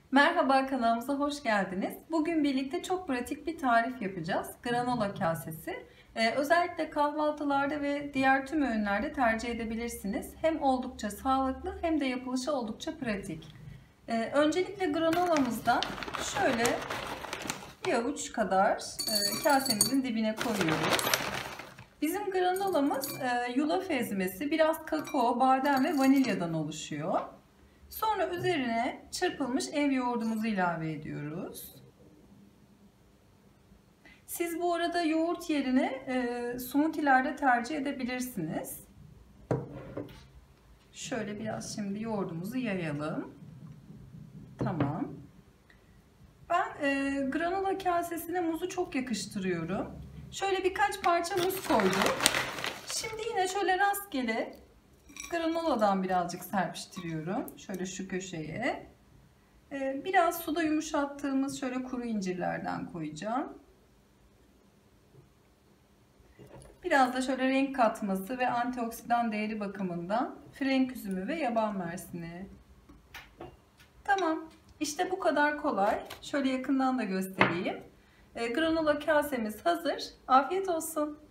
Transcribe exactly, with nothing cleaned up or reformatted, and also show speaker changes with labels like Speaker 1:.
Speaker 1: Merhaba, kanalımıza hoş geldiniz. Bugün birlikte çok pratik bir tarif yapacağız. Granola kasesi. Ee, özellikle kahvaltılarda ve diğer tüm öğünlerde tercih edebilirsiniz. Hem oldukça sağlıklı hem de yapılışı oldukça pratik. Ee, öncelikle granolamızdan şöyle bir avuç kadar e, kasemizin dibine koyuyoruz. Bizim granolamız e, yulaf ezmesi, biraz kakao, badem ve vanilyadan oluşuyor. Sonra üzerine çırpılmış ev yoğurdumuzu ilave ediyoruz. Siz bu arada yoğurt yerine e, smoothie'lerde tercih edebilirsiniz. Şöyle biraz şimdi yoğurdumuzu yayalım. Tamam. Ben e, granola kasesine muzu çok yakıştırıyorum. Şöyle birkaç parça muz koydum. Şimdi yine şöyle rastgele granoladan birazcık serpiştiriyorum. Şöyle şu köşeye. Biraz suda yumuşattığımız şöyle kuru incirlerden koyacağım. Biraz da şöyle renk katması ve antioksidan değeri bakımından frenk üzümü ve yaban mersini. Tamam. İşte bu kadar kolay. Şöyle yakından da göstereyim. Granola kasemiz hazır. Afiyet olsun.